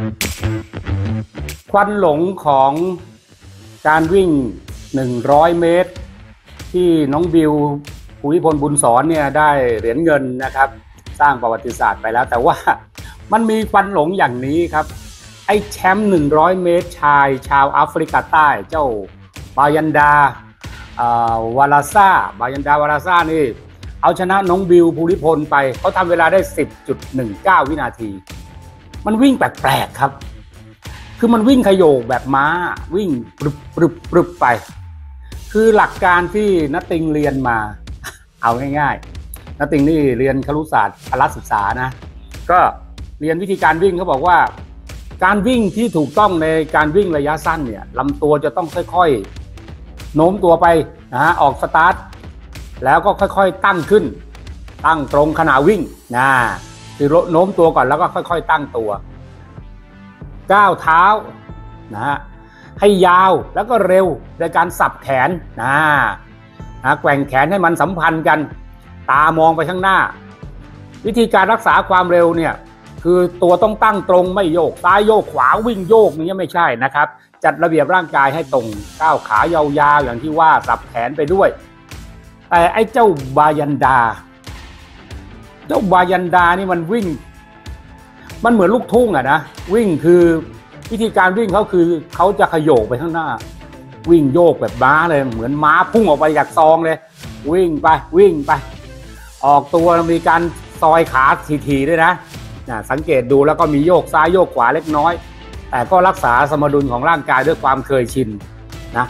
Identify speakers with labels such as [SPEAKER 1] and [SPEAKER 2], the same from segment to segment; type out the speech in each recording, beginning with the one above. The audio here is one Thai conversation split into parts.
[SPEAKER 1] ควันหลงของการวิ่ง100 เมตรที่น้องบิวภูริพลบุญสอนเนี่ยได้เหรียญเงินนะครับสร้างประวัติศาสตร์ไปแล้วแต่ว่ามันมีควันหลงอย่างนี้ครับไอ้แชมป์100 เมตรชายชาวแอฟริกาใต้เจ้าบายันดาวาลาซ่านี่เอาชนะน้องบิวภูริพลไปเขาทำเวลาได้ 10.19 วินาทีมันวิ่งแปลกๆครับคือมันวิ่งขยโยกแบบม้าวิ่งปรึบไปคือหลักการที่ณติงเรียนมาเอาง่ายๆณติงนี่เรียนครุศาสตร์พละศึกษานะก็เรียนวิธีการวิ่งเขาบอกว่าการวิ่งที่ถูกต้องในการวิ่งระยะสั้นเนี่ยลำตัวจะต้องค่อยๆโน้มตัวไปนะฮะออกสตาร์ทแล้วก็ค่อยๆตั้งขึ้นตั้งตรงขณะวิ่งนะคือโน้มตัวก่อนแล้วก็ค่อยๆตั้งตัวก้าวเท้านะฮะให้ยาวแล้วก็เร็วโดยการสับแขนแกว่งแขนให้มันสัมพันธ์กันตามองไปข้างหน้าวิธีการรักษาความเร็วเนี่ยคือตัวต้องตั้งตรงไม่โยกซ้ายโยกขวาวิ่งโยกนี่ไม่ใช่นะครับจัดระเบียบร่างกายให้ตรงก้าวขายาวๆอย่างที่ว่าสับแขนไปด้วยแต่ไอ้เจ้าบายันดานี่มันวิ่งมันเหมือนลูกทุ่งอะนะวิ่งคือวิธีการวิ่งเขาคือเขาจะขยโยกไปข้างหน้าวิ่งโยกแบบม้าเลยเหมือนม้าพุ่งออกไปจากซองเลยวิ่งไปออกตัวมีการซอยขาทีๆด้วยนะสังเกตดูแล้วก็มีโยกซ้ายโยกขวาเล็กน้อยแต่ก็รักษาสมดุลของร่างกายด้วยความเคยชินนะ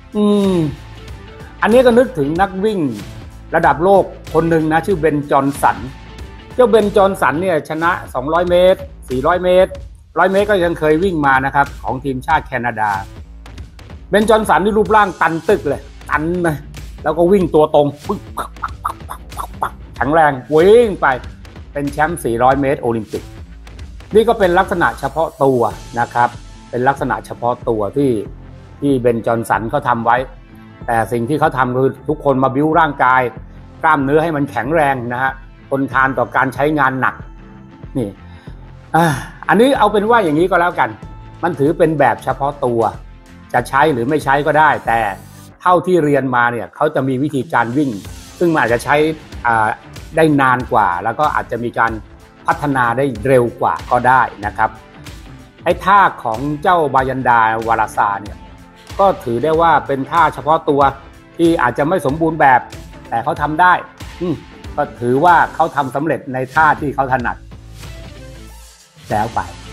[SPEAKER 1] อันนี้ก็นึกถึงนักวิ่งระดับโลกคนหนึ่งนะชื่อเบนจอห์นสันเจ้าเบนจอห์นสันเนี่ยชนะ200 เมตร400 เมตร100 เมตรก็ยังเคยวิ่งมานะครับของทีมชาติแคนาดาเบนจอห์นสันนี่รูปร่างตันตึกเลยตันเลยแล้วก็วิ่งตัวตรงแข็งแรงวิ่งไปเป็นแชมป์400 เมตรโอลิมปิกนี่ก็เป็นลักษณะเฉพาะตัวนะครับเป็นลักษณะเฉพาะตัวที่เบนจอห์นสันเขาทำไว้แต่สิ่งที่เขาทำคือทุกคนมาบิ้วร่างกายกล้ามเนื้อให้มันแข็งแรงนะฮะทนทานต่อการใช้งานหนักนี่อันนี้เอาเป็นว่าอย่างนี้ก็แล้วกันมันถือเป็นแบบเฉพาะตัวจะใช้หรือไม่ใช้ก็ได้แต่เท่าที่เรียนมาเนี่ยเขาจะมีวิธีการวิ่งซึ่งมันอาจจะใช้ได้นานกว่าแล้วก็อาจจะมีการพัฒนาได้เร็วกว่าก็ได้นะครับไอ้ท่าของเจ้าบายันดาวาลาซาเนี่ยก็ถือได้ว่าเป็นท่าเฉพาะตัวที่อาจจะไม่สมบูรณ์แบบแต่เขาทำได้ก็ถือว่าเขาทำสำเร็จในท่าที่เขาถนัดแล้วไป